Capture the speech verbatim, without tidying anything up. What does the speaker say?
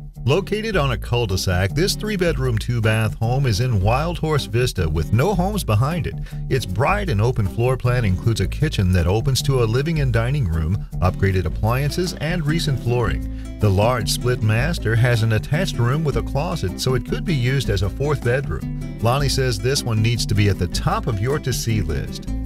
Located on a cul-de-sac, this three-bedroom, two-bath home is in Wildhorse Vista with no homes behind it. Its bright and open floor plan includes a kitchen that opens to a living and dining room, upgraded appliances, and recent flooring. The large split master has an attached room with a closet, so it could be used as a fourth bedroom. Lonnie says this one needs to be at the top of your to-see list.